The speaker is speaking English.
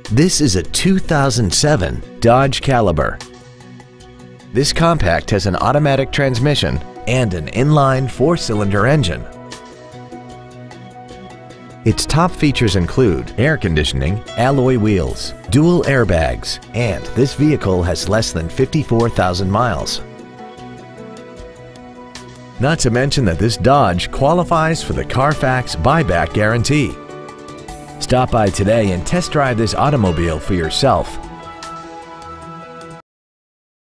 This is a 2007 Dodge Caliber. This compact has an automatic transmission and an inline 4-cylinder engine. Its top features include air conditioning, alloy wheels, dual airbags, and this vehicle has less than 54,000 miles. Not to mention that this Dodge qualifies for the Carfax buyback guarantee. Stop by today and test drive this automobile for yourself.